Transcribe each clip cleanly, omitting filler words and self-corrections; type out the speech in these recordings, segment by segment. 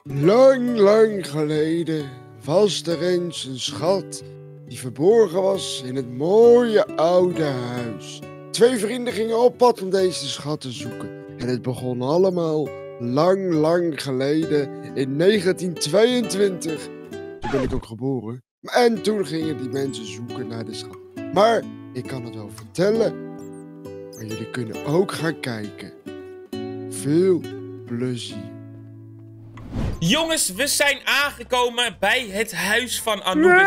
Lang, lang geleden was er eens een schat die verborgen was in het mooie oude huis. 2 vrienden gingen op pad om deze schat te zoeken. En het begon allemaal lang, lang geleden in 1922. Toen ben ik ook geboren. En toen gingen die mensen zoeken naar de schat. Maar ik kan het wel vertellen. Maar jullie kunnen ook gaan kijken. Veel plezier. Jongens, we zijn aangekomen bij het huis van Anubis.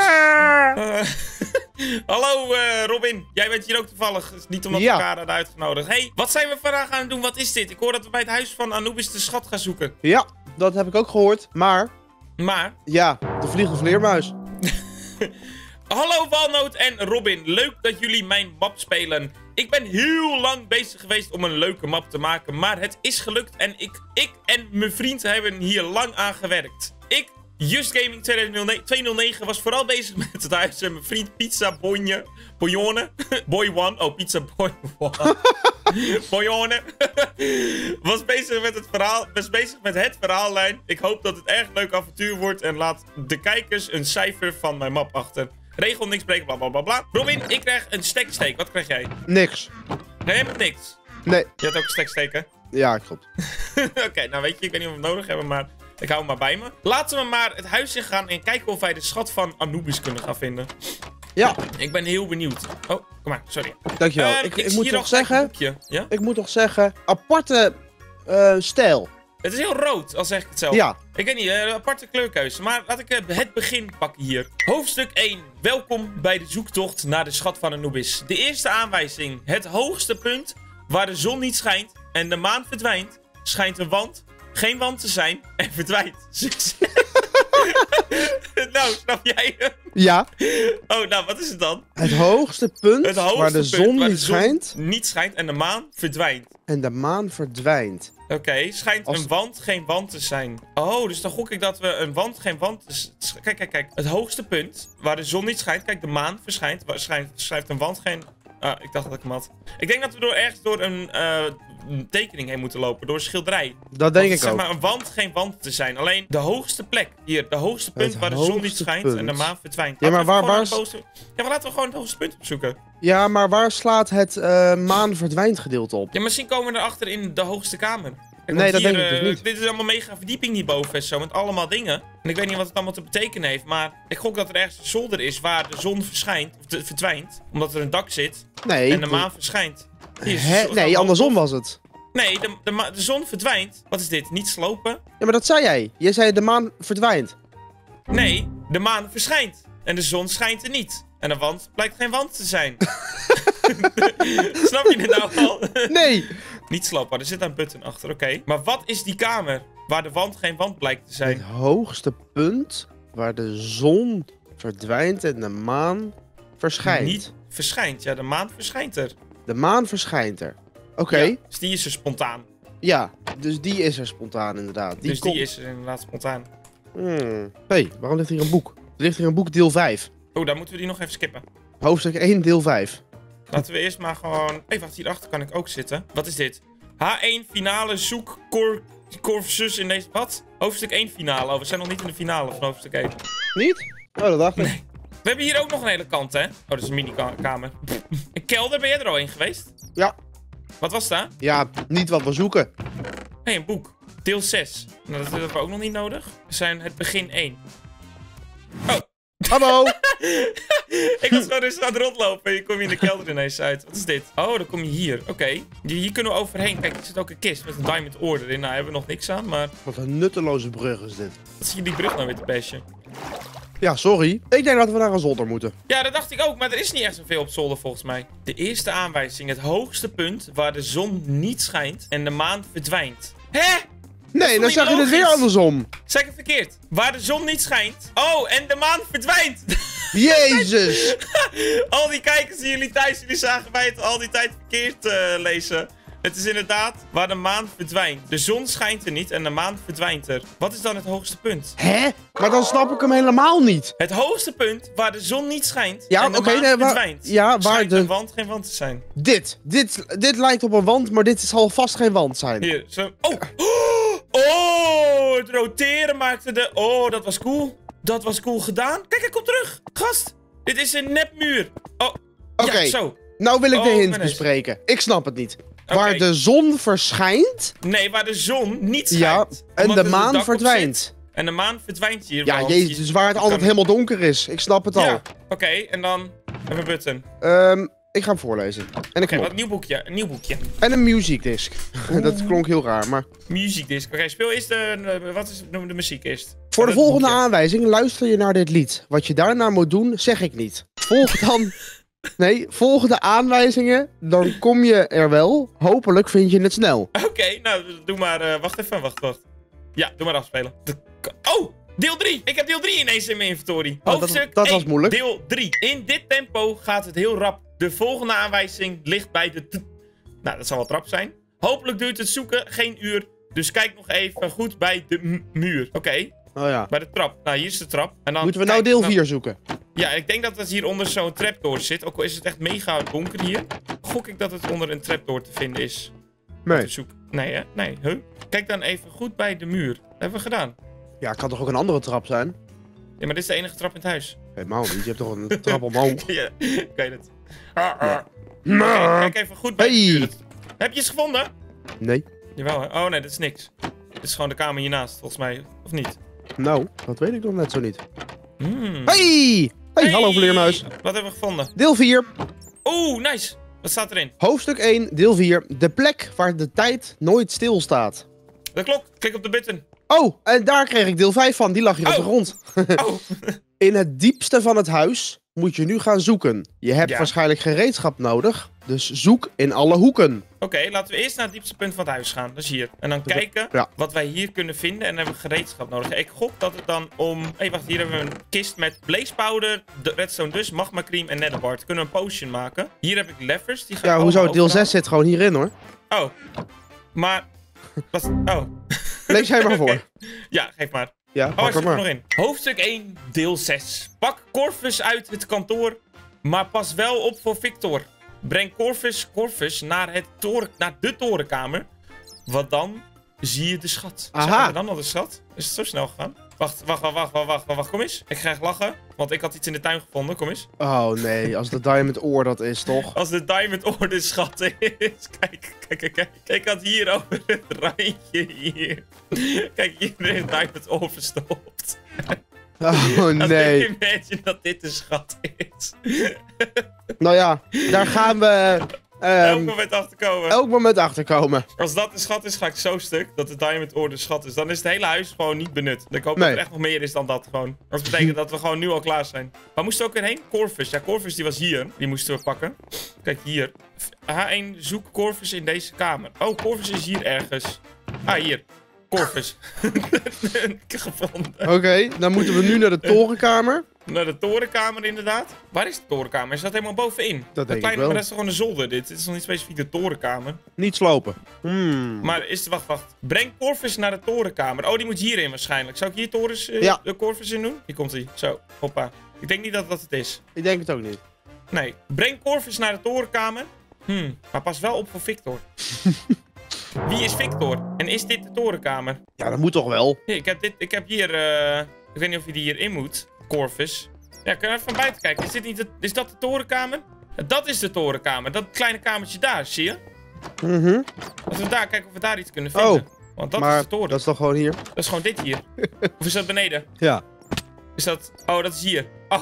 Hallo Robin, jij bent hier ook toevallig. Niet omdat we elkaar hadden uitgenodigd. Hey, wat zijn we vandaag gaan doen? Wat is dit? Ik hoor dat we bij het huis van Anubis de schat gaan zoeken. Ja, dat heb ik ook gehoord. Maar? Ja, de vliegende vleermuis. Hallo Walnoot en Robin, leuk dat jullie mijn map spelen. Ik ben heel lang bezig geweest om een leuke map te maken, maar het is gelukt en ik en mijn vriend hebben hier lang aan gewerkt. Ik, Just Gaming 209, was vooral bezig met het huis en mijn vriend Pizza Boyone, Boy One, oh Pizza Boy One, Boyone, was bezig met het verhaallijn. Ik hoop dat het erg leuk avontuur wordt en laat de kijkers een cijfer van mijn map achter. Regel niks breken, bla bla bla bla. Robin, ik krijg een steksteek. Wat krijg jij? Niks. Nee, helemaal niks. Nee. Je had ook een steksteek, hè? Ja, klopt. Oké, nou weet je, ik weet niet of we het nodig hebben, maar ik hou hem maar bij me. Laten we maar het huis in gaan en kijken of wij de schat van Anubis kunnen gaan vinden. Ja. Ik ben heel benieuwd. Oh, kom maar, sorry. Dankjewel. Ik moet toch zeggen... Ja? Ik moet toch zeggen, aparte stijl. Het is heel rood, al zeg ik het zelf. Ja. Ik weet niet, aparte kleurkeuze. Maar laat ik het begin pakken hier. Hoofdstuk 1. Welkom bij de zoektocht naar de schat van Anubis. De eerste aanwijzing. Het hoogste punt waar de zon niet schijnt en de maan verdwijnt, schijnt een wand geen wand te zijn en verdwijnt. Nou, snap jij hem? Ja. Oh, nou, wat is het dan? Het hoogste punt waar de zon niet schijnt en de maan verdwijnt. En de maan verdwijnt. Oké, schijnt een wand geen wand te zijn. Oh, dus dan gok ik dat we een wand geen wand... Kijk. Het hoogste punt waar de zon niet schijnt... Kijk, de maan verschijnt. Schrijft een wand geen... ik dacht dat ik hem had. Ik denk dat we ergens door een tekening heen moeten lopen. Door een schilderij. Dat denk ik ook. Zeg maar een wand geen wand te zijn. Alleen de hoogste plek. Hier, de hoogste punt waar de zon niet schijnt en de maan verdwijnt. Ja, maar waar... Ja, maar laten we gewoon het hoogste punt opzoeken. Ja, maar waar slaat het maan verdwijnt gedeelte op? Ja, misschien komen we erachter in de hoogste kamer. Kijk, nee, dat hier, denk ik dus niet. Dit is allemaal mega verdieping hierboven en zo, met allemaal dingen. En ik weet niet wat het allemaal te betekenen heeft, maar ik gok dat er ergens een zolder is waar de zon verschijnt, of verdwijnt, omdat er een dak zit. Nee. En de maan verschijnt. Nee, andersom was het. Nee, de zon verdwijnt. Wat is dit? Niet slopen? Ja, maar dat zei jij. Jij zei de maan verdwijnt. Nee, de maan verschijnt. En de zon schijnt er niet. En de wand blijkt geen wand te zijn. Snap je dit nou al? Nee. Niet slopen, er zit een button achter, oké. Maar wat is die kamer waar de wand geen wand blijkt te zijn? Het hoogste punt waar de zon verdwijnt en de maan verschijnt. Niet verschijnt, ja, de maan verschijnt er. De maan verschijnt er. Oké. Ja, dus die is er spontaan. Ja, dus die is er spontaan inderdaad. Die is er inderdaad spontaan. Hé, waarom ligt hier een boek? Er ligt hier een boek deel 5. Oh, dan moeten we die nog even skippen. Hoofdstuk 1 deel 5. Laten we eerst maar gewoon... Hé, wacht, hierachter kan ik ook zitten. Wat is dit? H1 finale zoek Corvus in deze... Wat? Hoofdstuk 1 finale. Oh, we zijn nog niet in de finale van hoofdstuk 1. Niet? Oh, dat dacht ik. Nee. We hebben hier ook nog een hele kant, hè? Oh, dat is een mini-kamer. Een kelder, ben jij er al in geweest? Ja. Wat was dat? Ja, niet wat we zoeken. Hé, een boek. Deel 6. Nou, dat hebben we ook nog niet nodig. We zijn het begin 1. Oh. Hallo. Ik was gewoon rustig aan het rondlopen. Je kom je in de kelder ineens uit. Wat is dit? Oh, dan kom je hier. Oké. Hier kunnen we overheen. Kijk, er zit ook een kist met een diamond ore erin. Nou, hebben we nog niks aan, maar... Wat een nutteloze brug is dit. Wat zie je die brug nou weer te bashen? Ja, sorry. Ik denk dat we naar een zolder moeten. Ja, dat dacht ik ook, maar er is niet echt zoveel op zolder volgens mij. De eerste aanwijzing. Het hoogste punt waar de zon niet schijnt en de maan verdwijnt. Hè? Nee, dan zeg je het weer andersom. Zeg ik het verkeerd? Waar de zon niet schijnt. Oh, en de maan verdwijnt. Jezus. Al die kijkers die jullie thuis, jullie zagen mij het al die tijd verkeerd lezen. Het is inderdaad waar de maan verdwijnt. De zon schijnt er niet en de maan verdwijnt er. Wat is dan het hoogste punt? Hè? Maar dan snap ik hem helemaal niet. Het hoogste punt waar de zon niet schijnt ja, en de maan verdwijnt. Ja, waar schijnt een wand geen wand te zijn. Dit lijkt op een wand, maar dit zal vast geen wand zijn. Hier, zo. Oh! Oh, Oh, het roteren maakte de... Oh, dat was cool. Dat was cool gedaan. Kijk, hij komt terug. Gast, dit is een nepmuur. Oh, Oké. ja, zo. Nou wil ik de Oh, hint mijn neus. bespreken. Ik snap het niet. Oké. Waar de zon verschijnt, Nee, waar de zon niet ja, schijnt. en Omdat de er een maan dak op verdwijnt. zit. En de maan verdwijnt hier. Ja, want jezus, je- dus waar het je altijd kan- helemaal donker is. Ik snap het al. Ja, oké, en dan hebben we button. Ik ga hem voorlezen. En een Oké, knop. wat nieuw boekje. Een nieuw boekje. En een muziekdisc. Dat klonk heel raar, maar... Musicdisc. Oké, speel eerst wat is de muziek eerst? Voor de Het volgende boekje. aanwijzing luister je naar dit lied. Wat je daarna moet doen, zeg ik niet. Volg dan... Nee, volg de aanwijzingen, dan kom je er wel. Hopelijk vind je het snel. Oké, nou, doe maar... wacht even, wacht. Ja, doe maar afspelen. Oh, deel 3. Ik heb deel 3 ineens in mijn inventory. dat- Hoofdstuk dat was 1, moeilijk. deel 3. In dit tempo gaat het heel rap. De volgende aanwijzing ligt bij de... Nou, dat zal wel trap zijn. Hopelijk duurt het zoeken geen uur. Dus kijk nog even goed bij de muur. Oké, Oh ja. bij de trap. Nou, hier is de trap. En dan, Moeten we nou kijk, deel dan- 4 zoeken? Ja, ik denk dat het hieronder zo'n trapdoor zit. Ook al is het echt mega donker hier. Gok ik dat het onder een trapdoor te vinden is. Nee. Nee, hè? Nee, huh? Kijk dan even goed bij de muur. Dat hebben we gedaan. Ja, kan toch ook een andere trap zijn? Ja, maar dit is de enige trap in het huis. Helemaal niet, je hebt toch een trap omhoog? Ja, ik weet het. Oké, kijk even goed bij de Hey. muur. Heb je iets gevonden? Nee. Jawel, hè? Oh nee, dat is niks. Dit is gewoon de kamer hiernaast, volgens mij. Of niet? Nou, dat weet ik nog net zo niet. Hmm. Hey! Hey, hallo Vleermuis. Wat hebben we gevonden? Deel 4, Oeh, nice. Wat staat erin? hoofdstuk 1, deel 4. De plek waar de tijd nooit stilstaat. De klok. Klik op de button. Oh, en daar kreeg ik deel 5 van. Die lag hier op de Oh. grond. Oh. In het diepste van het huis moet je nu gaan zoeken. Je hebt Ja. waarschijnlijk gereedschap nodig, dus zoek in alle hoeken. Oké, laten we eerst naar het diepste punt van het huis gaan. Dat is hier. En dan kijken Ja. wat wij hier kunnen vinden. En dan hebben we gereedschap nodig. Ik gok dat het dan om... Hé, wacht. Hier hebben we een kist met blaze powder, de redstone dus, magma cream en netherwart. Kunnen we een potion maken. Hier heb ik levers. Die ga ik Ja, hoezo? allemaal Deel overhalen. 6 zit gewoon hierin hoor. Oh. Maar... Wat? Oh. Lees jij maar Oké. voor. Ja, geef maar. Ja, Oh, hij pak er zit er maar. nog in. Hoofdstuk 1, deel 6. Pak Corvus uit het kantoor, maar pas wel op voor Victor. Breng Corvus naar de torenkamer. Wat dan zie je de schat. Aha. Zagen we dan al de schat? Is het zo snel gegaan? Wacht, kom eens. Ik ga echt lachen, want ik had iets in de tuin gevonden. Kom eens. Oh nee, als de diamond oor dat is toch? Als de diamond ore de schat is. Kijk. Ik had hier over het randje hier. Kijk, hier is een diamond ore verstopt. Oh Als nee. ik imagine dat dit de schat is. Nou ja, daar gaan we Elk moment achterkomen. elk moment achter komen. Als dat de schat is, ga ik zo stuk dat de diamond ore de schat is. Dan is het hele huis gewoon niet benut. Ik hoop dat Nee. er echt nog meer is dan dat gewoon. Dat betekent dat we gewoon nu al klaar zijn. Waar moesten we ook weer heen? Corvus. Ja, Corvus die was hier. Die moesten we pakken. Kijk, hier. H1, zoek Corvus in deze kamer. Oh, Corvus is hier ergens. Ah, hier. Corvus. Gevonden. Oké, dan moeten we nu naar de torenkamer. Naar de torenkamer inderdaad. Waar is de torenkamer? Is dat helemaal bovenin? Dat denk ik kleine, wel. Maar dat is toch gewoon een zolder dit? Dit is nog niet specifiek de torenkamer. Niet slopen. Maar is het... Wacht. Breng Corvus naar de torenkamer. Oh, die moet hierin waarschijnlijk. Zou ik hier Ja. de Corvus in doen? Hier komt hij. Zo. Hoppa. Ik denk niet dat dat het is. Ik denk het ook niet. Nee. Breng Corvus naar de torenkamer. Maar pas wel op voor Victor. Wie is Victor? En is dit de torenkamer? Ja, dat moet toch wel? Nee, ik heb hier... ik weet niet of je die hierin moet. Corvus. Ja, kun je even van buiten kijken. Is dat de torenkamer? Ja, dat is de torenkamer. Dat kleine kamertje daar, zie je? Mhm. Laten we daar kijken of we daar iets kunnen vinden. Oh, Want dat maar is de toren. dat is toch gewoon hier? Dat is gewoon dit hier. Of is dat beneden? Ja. Is dat... Oh, dat is hier. Oh.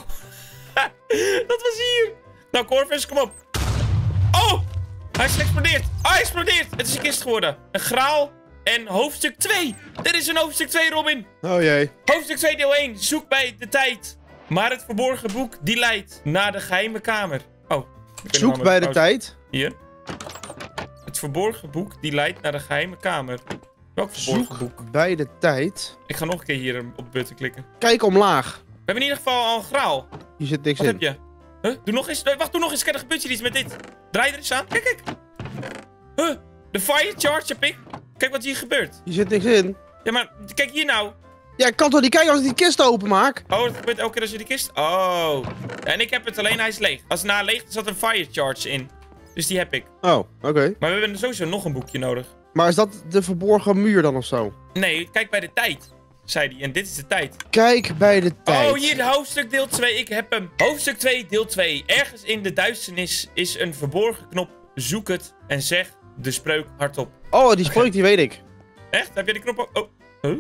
Dat was hier. Nou, Corvus, kom op. Oh! Hij is geëxplodeerd. Oh, hij explodeert. Het is een kist geworden. Een graal en hoofdstuk 2. Dit is een hoofdstuk 2, Robin. Oh jee. Hoofdstuk 2, deel 1. Zoek bij de tijd. Maar het verborgen boek, die leidt naar de geheime kamer. Oh. Zoek bij de tijd. Hier. Het verborgen boek, die leidt naar de geheime kamer. Welk verborgen boek? Zoek bij de tijd. Ik ga nog een keer hier op de button klikken. Kijk omlaag. We hebben in ieder geval al een graal. Hier zit niks Wat in. heb je? Huh? Doe nog eens. Wacht, doe nog eens. Kijk, er gebeurt hier iets met dit. Draai er eens aan. Kijk. Huh? De fire charge heb ik. Kijk wat hier gebeurt. Hier zit niks in. Ja, maar kijk hier nou. Ja, ik kan toch niet kijken als ik die kist openmaak? Oh, dat gebeurt elke keer als je die kist... Oh. En ik heb het, alleen hij is leeg. Als het leeg is, zat een fire charge in. Dus die heb ik. Oh, oké. Maar we hebben sowieso nog een boekje nodig. Maar is dat de verborgen muur dan of zo? Nee, kijk bij de tijd, zei hij. En dit is de tijd. Kijk bij de tijd. Oh, hier, hoofdstuk deel 2. Ik heb hem. Hoofdstuk 2, deel 2. Ergens in de duisternis is een verborgen knop. Zoek het en zeg de spreuk hardop. Oh, die spreuk, die weet ik. Echt? Heb je de knop ook? Oh. Huh?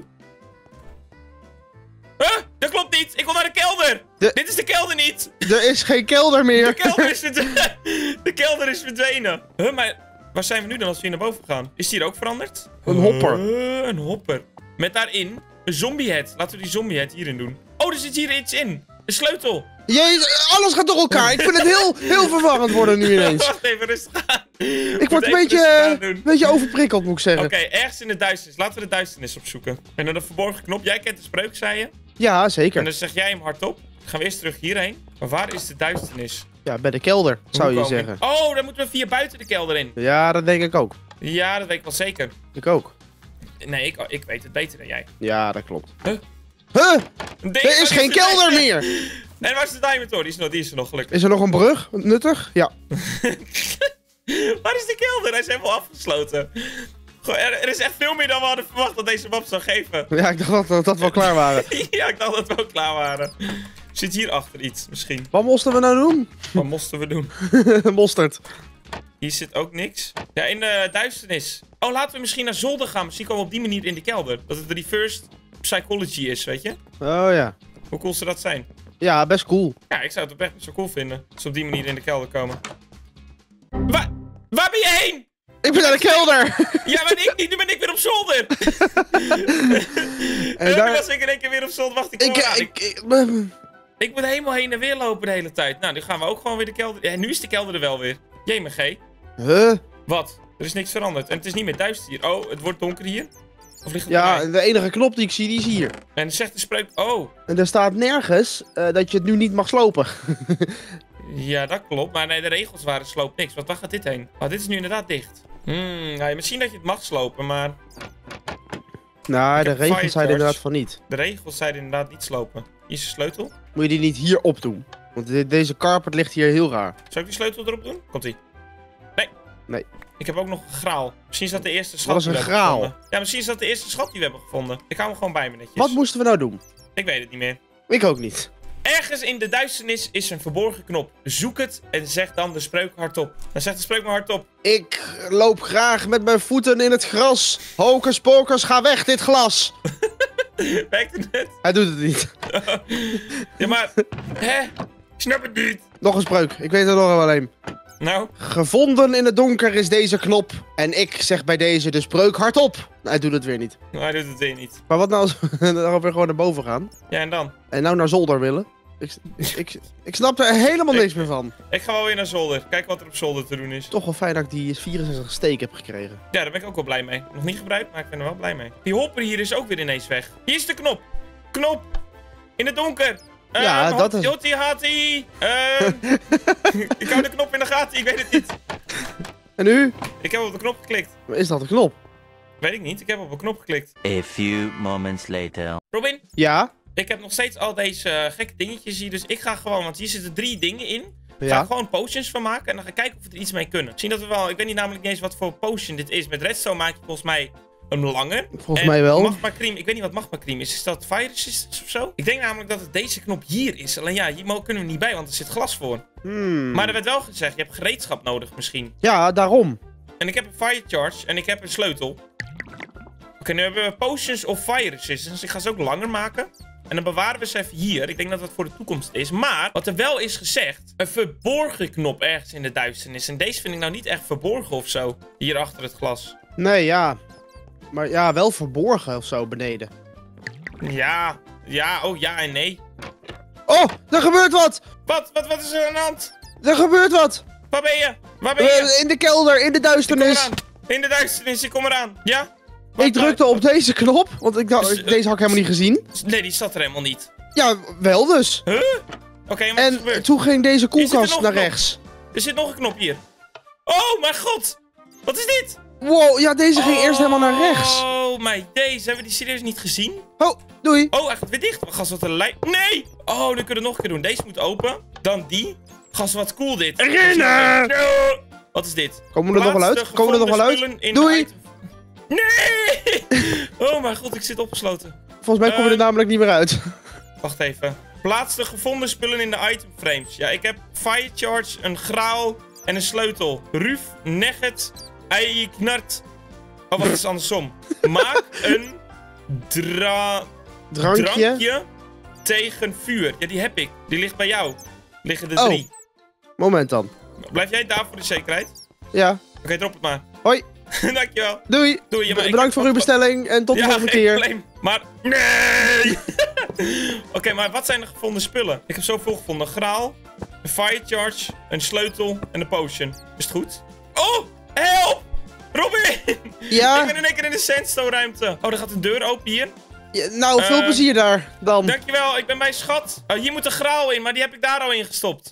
Huh? Dat klopt niet. Ik wil naar de kelder. Dit is de kelder niet. Er is geen kelder meer. De kelder is verdwenen. Huh, maar waar zijn we nu dan als we hier naar boven gaan? Is die hier ook veranderd? Een hopper. Een hopper. Met daarin een zombiehead. Laten we die zombiehead hierin doen. Oh, er zit hier iets in. Een sleutel. Jezus, alles gaat door elkaar. Ik vind het heel verwarrend worden nu ineens. Wacht even, rustig aan. Ik word een beetje overprikkeld, moet ik zeggen. Oké, ergens in de duisternis. Laten we de duisternis opzoeken. En dan de verborgen knop. Jij kent de spreuk, zei je? Ja, En zeker. dan zeg jij hem hardop. Dan gaan we eerst terug hierheen. Maar waar is de duisternis? Ja, bij de kelder, zou Hoe je komen we- zeggen. Oh, dan moeten we via buiten de kelder in. Ja, dat denk ik ook. Ja, dat weet ik wel zeker. Ik ook. Nee, ik weet het beter dan jij. Ja, dat klopt. Huh? Huh? Nee, Er is geen kelder meer! En waar is de diamond door? Die is er nog gelukkig. Is er nog een brug? Nuttig? Ja. Waar is de kelder? Hij is helemaal afgesloten. Goh, er is echt veel meer dan we hadden verwacht dat deze map zou geven. Ja, ik dacht dat we al klaar waren. Ja, ik dacht dat we ook klaar waren. Zit hier achter iets, misschien. Wat moesten we nou doen? Wat moesten we doen? Mosterd. Hier zit ook niks. Ja, in de duisternis. Oh, laten we misschien naar zolder gaan. Misschien komen we op die manier in de kelder. Dat het reversed psychology is, weet je? Oh ja. Hoe cool zou dat zijn? Ja, best cool. Ja, ik zou het oprecht zo cool vinden. Als we op die manier in de kelder komen. Waar ben je heen? Ik ben naar de kelder! Ja, maar ik niet. Nu ben ik weer op zolder. En Nu daar... was ik in één keer weer op zolder. Wacht, ik kom eraan. Ik moet helemaal heen en weer lopen de hele tijd. Nou, nu gaan we ook gewoon weer de kelder... Ja, nu is de kelder er wel weer. JMG. Huh? Wat? Er is niks veranderd. En het is niet meer duister hier. Oh, het wordt donker hier. Of ligt het Ja, erbij? de enige knop die ik zie, die is hier. En zegt de spreuk... Oh. En er staat nergens dat je het nu niet mag slopen. Ja, dat klopt. Maar nee, de regels waren sloop niks. Waar gaat dit heen? Oh, dit is nu inderdaad dicht. Nou, misschien dat je het mag slopen, maar... Nou, de heb regels fire zeiden inderdaad charge. van niet. De regels zeiden inderdaad niet slopen. Hier is de sleutel. Moet je die niet hierop doen. Want deze carpet ligt hier heel raar. Zou ik die sleutel erop doen? Komt-ie. Nee. Nee. Ik heb ook nog een graal. Misschien is dat de eerste schat Wat is die we een hebben graal? gevonden. Ja, misschien is dat de eerste schat die we hebben gevonden. Ik hou hem gewoon bij me netjes. Wat moesten we nou doen? Ik weet het niet meer. Ik ook niet. Ergens in de duisternis is een verborgen knop. Zoek het en zeg dan de spreuk hardop. Dan zegt de spreuk maar hardop. Ik loop graag met mijn voeten in het gras. Hocus pocus, ga weg dit glas. Werkt het net? Hij doet het niet. Ja, maar... Hè? Ik snap het niet. Nog een spreuk, ik weet er nog wel een. Nou, Gevonden in het donker is deze knop. En ik zeg bij deze de spreuk hardop. Hij doet het weer niet. hij doet het weer niet. Maar wat nou als we daarop weer gewoon naar boven gaan? Ja, en dan? En nou naar zolder willen? Ik snap er helemaal niks meer van. Ik ga wel weer naar zolder. Kijk wat er op zolder te doen is. Toch wel fijn dat ik die 64 steek heb gekregen. Ja, daar ben ik ook wel blij mee. Nog niet gebruikt, maar ik ben er wel blij mee. Die hopper hier is ook weer ineens weg. Hier is de knop. Knop. In het donker. Ja, dat is... Jotti, hati. Ik hou de knop in de gaten, ik weet het niet. En nu? Ik heb op de knop geklikt. Is dat de knop? Weet ik niet, ik heb op een knop geklikt. A few moments later. Robin, Ja? ik heb nog steeds al deze gekke dingetjes hier, dus ik ga gewoon, want hier zitten 3 dingen in. Ga Ja. ik gewoon potions van maken en dan ga ik kijken of we er iets mee kunnen. Misschien dat we wel, ik weet niet namelijk niet eens wat voor potion dit is. Met redstone maak je volgens mij een langer. Volgens mij wel. Magma cream, ik weet niet wat magma cream is. Is dat fire resistance of zo? Ik denk namelijk dat het deze knop hier is. Alleen ja, hier kunnen we niet bij, want er zit glas voor. Maar er werd wel gezegd, je hebt gereedschap nodig misschien. Ja, daarom. En ik heb een fire charge en ik heb een sleutel. Oké, nu hebben we potions of fire resistance. Ik ga ze ook langer maken. En dan bewaren we ze even hier. Ik denk dat dat voor de toekomst is. Maar, wat er wel is gezegd, een verborgen knop ergens in de duisternis. En deze vind ik nou niet echt verborgen of zo. Hier achter het glas. Nee, ja. Maar ja, wel verborgen of zo beneden. Ja, oh ja en nee. Oh, er gebeurt wat! Wat is er aan de hand? Er gebeurt wat! Waar ben je? Waar ben je? In de kelder, in de Ik kom duisternis. eraan. In de duisternis, ik kom eraan. Ja? Ik drukte op deze knop, want ik dacht, deze had ik helemaal niet gezien. Nee, die zat er helemaal niet. Ja, wel dus. Huh? Oké, maar wat is En gebeurd? toen ging deze Is er koelkast nog naar een knop? rechts. Er zit nog een knop hier. Oh mijn god! Wat is dit? Wow, ja, deze ging eerst helemaal naar rechts. Oh my days, hebben we die serieus niet gezien? Oh, doei. Oh, hij gaat weer dicht. Gas, wat een lijn. Nee! Oh, nu kunnen we het nog een keer doen. Deze moet open. Dan die. Gas, wat cool dit. Rennen! Wat is dit? Komen we er nog wel uit? Laatste Komen we er nog wel gevonden uit? spullen in de Doei. item- Nee! Oh mijn god, ik zit opgesloten. Volgens mij kom je er namelijk niet meer uit. Wacht even. Plaats de gevonden spullen in de itemframes. Ja, ik heb Fire Charge, een graal en een sleutel. Ruf, Negget, Eiknart. Oh, wat is het andersom? Maak een drankje tegen vuur. Ja, die heb ik. Die ligt bij jou. Liggen er 3. Moment dan. Blijf jij daar voor de zekerheid? Ja. Oké, drop het maar. Hoi. Dankjewel. Doei. Doei. Ja, maar Bedankt voor uw bestelling en tot de volgende keer. Probleem. Maar nee! Oké, maar wat zijn de gevonden spullen? Ik heb zoveel gevonden. Een graal, een fire charge, een sleutel en een potion. Is het goed? Oh! Help! Robin! Ja? Ik ben in één keer in de sandstone ruimte. Oh, er gaat een deur open hier. Ja, nou, veel plezier daar dan. Dankjewel, ik ben bij schat. Oh, hier moet een graal in, maar die heb ik daar al in gestopt.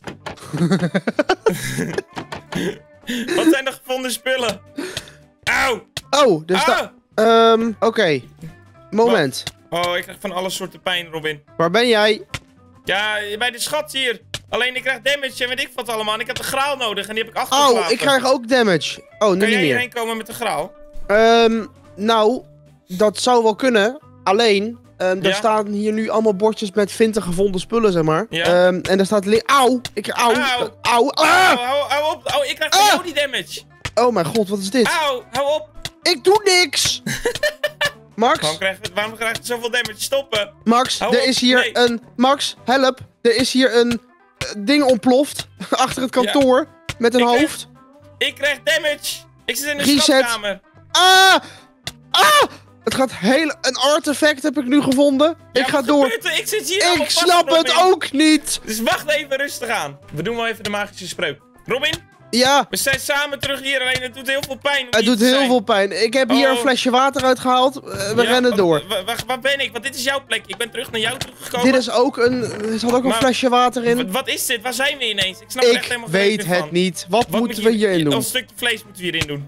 Wat zijn de gevonden spullen? Auw! Oh, dus oké. Moment. Oh, ik krijg van alle soorten pijn, Robin. Waar ben jij? Ja, bij de schat hier. Alleen ik krijg damage en weet ik wat allemaal. En ik heb de graal nodig en die heb ik achtergelaten. Oh, ik krijg ook damage. Oh, nu Kan niet jij meer. hierheen komen met de graal? Nou, dat zou wel kunnen. Alleen, er Ja? staan hier nu allemaal bordjes met 20 gevonden spullen, zeg maar. Ja. En daar staat... Auw! Auw! Auw. Ah! Hou op. Oh, ik krijg van jou die damage. Oh mijn god, wat is dit? Auw, hou op. Ik doe niks! Max? Waarom krijg je zoveel damage? Stoppen. Max, Hou er op, is hier nee. een... Max, help! Er is hier een ding ontploft achter het kantoor met een Ik hoofd. Ik krijg damage. Ik zit in de Reset. schatkamer. Ah! Ah! Het gaat een artefact heb ik nu gevonden. Ja, ik ga wat door. gebeurt er? Ik zit hier allemaal Ik vast, snap het Robin. ook niet. Dus wacht even rustig aan. We doen wel even de magische spreuk. Robin, Ja, we zijn samen terug hier. Alleen het doet heel veel pijn. om het hier doet te heel zijn. veel pijn. Ik heb hier een Oh. flesje water uitgehaald. We Ja, rennen door. Waar ben ik? Want dit is jouw plek. Ik ben terug naar jou toegekomen. Dit is ook er zat ook een Maar- flesje water in. Wat is dit? Waar zijn we ineens? Ik snap er echt Ik helemaal weet geen van. het niet. Wat Wat moeten moet we hierin doen? Een stukje vlees moeten we hierin doen.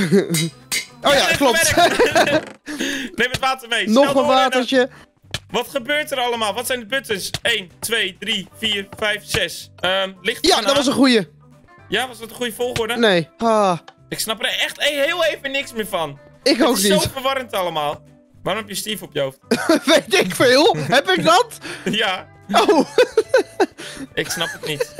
Oh ja, dat klopt. werkt. Neem het water mee. Nog Snel een doorrennen. watertje. Wat gebeurt er allemaal? Wat zijn de buttons? 1, 2, 3, 4, 5, 6. Ligt er Ja, van dat aan? was een goeie. Ja, was dat een goede volgorde? Nee. Ah, Ik snap er echt heel even niks meer van. ik Het ook is zo niet. verwarrend allemaal. Waarom heb je Steve op je hoofd? Weet ik veel. Heb ik dat? Ja, Oh. ik snap het niet.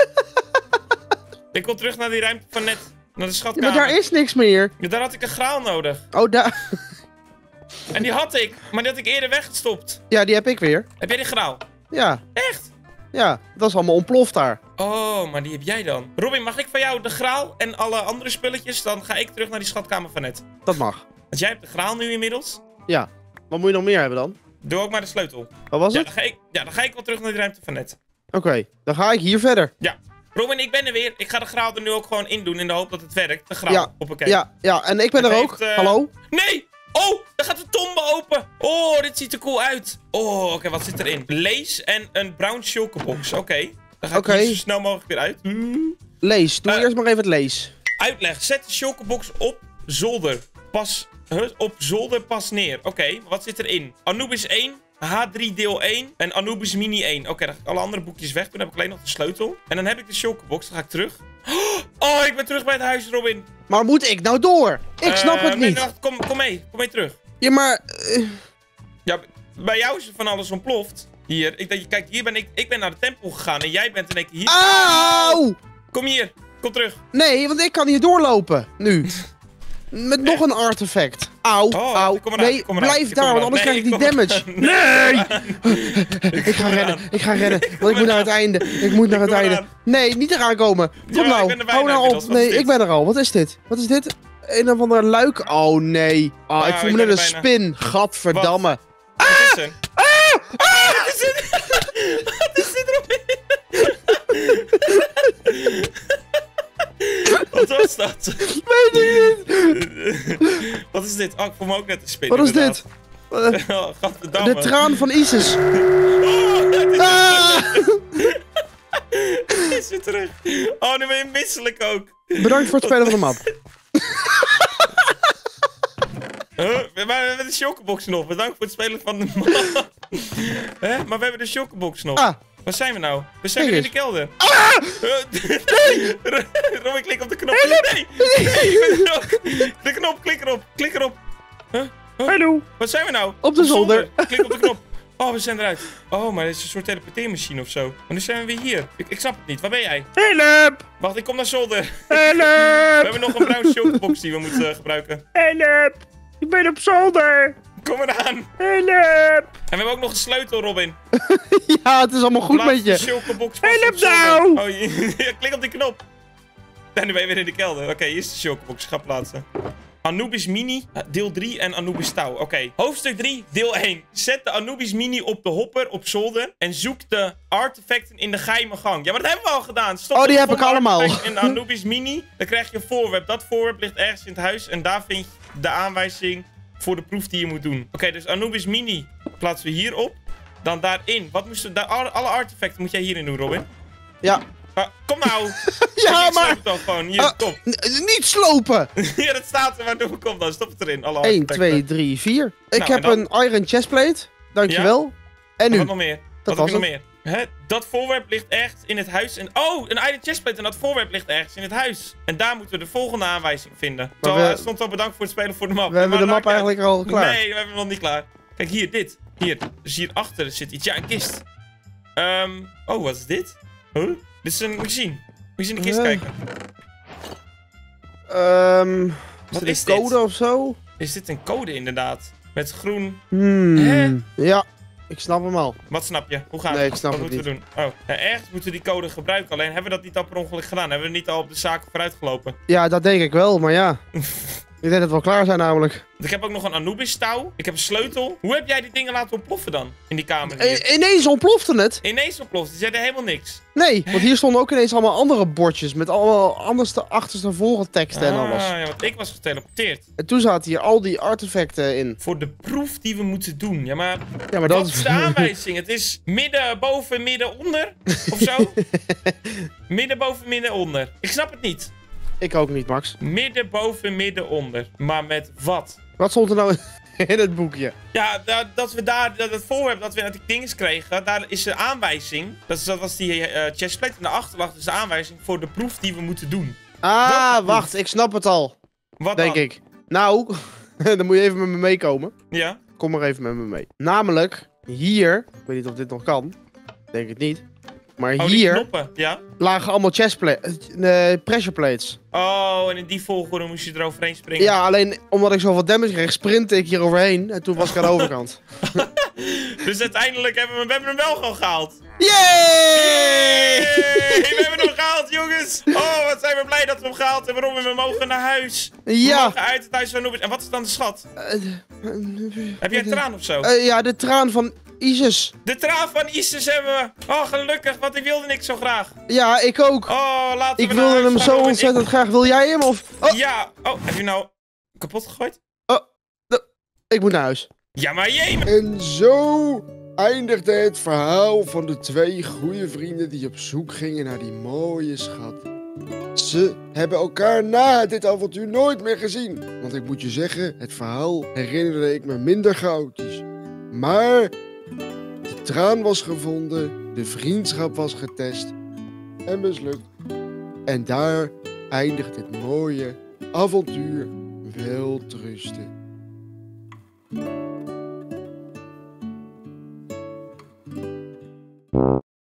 Ik wil terug naar die ruimte van net. Naar de Ja, schatkamer. maar daar is niks meer. Ja, daar had ik een graal nodig. Oh, daar. En die had ik, maar die had ik eerder weggestopt. Ja, die heb ik weer. Heb jij die graal? Ja. Echt? Ja, dat is allemaal ontploft daar. Oh, maar die heb jij dan. Robin, mag ik van jou de graal en alle andere spulletjes? Dan ga ik terug naar die schatkamer van net. Dat mag. Want jij hebt de graal nu inmiddels. Ja. Wat moet je nog meer hebben dan? Doe ook maar de sleutel. Wat was Ja, het? dan ga ik wel terug naar die ruimte van net. Oké, dan ga ik hier verder. Ja. Robin, ik ben er weer. Ik ga de graal er nu ook gewoon in doen in de hoop dat het werkt. De graal. Ja, Hoppakee. ja, en ik ben Het er ook. heeft, Hallo? Nee! Oh, daar gaat de tombe open. Oh, dit ziet er cool uit. Oh, oké, wat zit erin? Lees en een brown chocobox. Oké. Dan ga ik Oké. hier zo snel mogelijk weer uit. Lees. Doe Eh. eerst maar even het lees. Uitleg. Zet de chocobox op zolder. Op zolder pas neer. Oké, wat zit erin? Anubis 1, H3 deel 1 en Anubis mini 1. Oké, dan ga ik alle andere boekjes weg. Toen heb ik alleen nog de sleutel. En dan heb ik de chocobox. Dan ga ik terug. Oh, ik ben terug bij het huis, Robin. Maar moet ik nou door? Ik snap het Nee, niet. wacht, kom mee. Kom mee terug. Ja, maar... Ja, bij jou is er van alles ontploft. Hier, kijk, hier ben ik ben naar de tempel gegaan en jij bent in één keer hier. Auw! Kom hier, kom terug. Nee, want ik kan hier doorlopen. Nu. Met nog een artefact. Auw, Oh, auw. kom eruit, Nee, kom eruit, blijf kom daar, want eruit. anders Nee, krijg ik die kom damage. Nee! Ik ga rennen, want ik moet naar het einde. Ik moet naar het kom einde. eraan. Nee, niet eraan komen. Kom Ja, ik nou, ben er bijna hou nou op. inmiddels. Wat is Nee, dit? ik ben er al. Wat is dit? Wat is dit? Een of ander luik. Oh nee. Ah, ik Ah, voel ik me ben net er een bijna. spin. Gadverdamme. Wat is er? Wat is dit? Wat is dit, Robin? Wat was dat? Weet ik niet. Wat is dit? Oh, ik voel me ook net een spin. Wat is inderdaad. dit? Oh, gadverdamme. De traan van Isis. Oh, het is Ah! Het is weer terug. Oh, nu ben je misselijk ook. Bedankt voor het spelen van de map. Maar we hebben de chocobox nog. Bedankt voor het spelen van de map. Hè? Maar we hebben de chocobox nog. Ah. Waar zijn we nou? We zijn Kijk weer in de eens. kelder. Nee! Robin, klik op de knop. Nee! Ik ben er ook. De knop, klik erop. Klik erop. Hallo. Wat zijn we nou? Op de zolder. Klik op de knop. Oh, we zijn eruit. Oh, maar dit is een soort teleporteermachine of zo. Maar nu zijn we weer hier. Ik snap het niet. Waar ben jij? Help. Wacht, ik kom naar zolder. Help. We hebben nog een bruin chocbox die we moeten gebruiken. Help. Ik ben op zolder. Kom eraan. Help. En we hebben ook nog een sleutel, Robin. Ja, het is allemaal goed Plaats met de je. chocbox vast Help op zolder. nou. Oh, klik op die knop. En nu ben je weer in de kelder. Oké, hier is de chocbox. Ga plaatsen. Anubis Mini, deel 3 en Anubis Touw. Oké, hoofdstuk 3, deel 1. Zet de Anubis Mini op de hopper op zolder en zoek de artefacten in de geheime gang. Ja, maar dat hebben we al gedaan. Stop Oh, die heb ik allemaal. In de Anubis Mini, dan krijg je een voorwerp. Dat voorwerp ligt ergens in het huis en daar vind je de aanwijzing voor de proef die je moet doen. Oké, dus Anubis Mini plaatsen we hierop. Dan daarin. Wat moesten we alle artefacten moet jij hierin doen, Robin? Ja. Kom nou. Ja, maar... Dan gewoon. Hier, top. Niet slopen. Ja, dat staat er, maar doe kom dan. Stop het erin. Alle 1, artefacten. 2, 3, 4. Ik Nou, heb en dan? een iron chestplate. Dankjewel. En En nu? wat nog meer? Wat heb was je nog meer? Hè? Dat voorwerp ligt ergens in het huis. En... Oh, een iron chestplate. En dat voorwerp ligt ergens in het huis. En daar moeten we de volgende aanwijzing vinden. Zo, stond al bedankt voor het spelen voor de map. We hebben de Maar map eigenlijk al klaar. Nee, we hebben hem nog niet klaar. Kijk, hier, dit. Hier. Dus hierachter zit iets. Ja, een kist. Oh, wat is dit? Huh? Dit is een... Moet je zien. Moet je in de kist kijken. Wat is is dit? Code of zo? Is dit een code inderdaad? Met groen... Ja, ik snap hem al. Wat snap je? Hoe gaat Nee, het? ik snap Wat het moeten we doen? Oh, ja, ergens moeten we die code gebruiken. Alleen hebben we dat niet al per ongeluk gedaan. Hebben we niet al op de zaken vooruit gelopen. Ja, dat denk ik wel, maar ja. Ik denk dat we wel klaar zijn namelijk. Ik heb ook nog een Anubis touw. Ik heb een sleutel. Hoe heb jij die dingen laten ontploffen dan? In die kamer hier? Ineens ontplofte het. Ineens ontploft. Die zeiden helemaal niks. Nee, want hier stonden ook ineens allemaal andere bordjes. Met allemaal anderste, achterste, volgende teksten en alles. Ja, want ik was geteleporteerd. En toen zaten hier al die artefacten in. Voor de proef die we moeten doen. Ja, maar Dat wat is de aanwijzing? Het is midden, boven, midden, onder? Of zo? Midden, boven, midden, onder. Ik snap het niet. Ik ook niet, Max. Midden, boven, midden, onder. Maar met wat? Wat stond er nou in het boekje? Ja, dat we daar, dat voorwerp dat we uit die dinges kregen, daar is de aanwijzing. Dat was die chestplate. En daarachter lag dus de aanwijzing voor de proef die we moeten doen. Ah, wacht, ik snap het al. Wat Denk dan? ik. Nou, dan moet je even met me meekomen. Ja? Kom maar even met me mee. Namelijk, hier, ik weet niet of dit nog kan. Denk het niet. Maar Oh, die hier knoppen, ja? lagen allemaal pressure plates. Oh, en in die volgorde moest je eroverheen springen. Ja, alleen omdat ik zoveel damage kreeg, sprintte ik hier overheen. En toen was ik aan de overkant. Dus uiteindelijk hebben we hebben hem wel gewoon gehaald. Yay! We hebben hem gehaald, jongens! Oh, wat zijn we blij dat we hem gehaald hebben. Robin, we mogen naar huis. We Ja. mogen uit het huis van Anubis. En wat is dan de schat? Heb jij een traan of zo? Ja, de traan van Isis. De traan van Isis hebben we. Oh, gelukkig, want ik wilde niks zo graag. Ja, ik ook. Oh, laten we Ik naar wilde huis hem gaan, zo Robin. ontzettend graag. Wil jij hem of... Oh, Ja. Oh, heb je nou kapot gegooid? ik moet naar huis. Ja, maar jee. En zo eindigde het verhaal van de twee goede vrienden die op zoek gingen naar die mooie schat. Ze hebben elkaar na dit avontuur nooit meer gezien. Want ik moet je zeggen, het verhaal herinnerde ik me minder chaotisch. Maar de traan was gevonden, de vriendschap was getest en mislukt. En daar eindigt het mooie avontuur. Welterusten.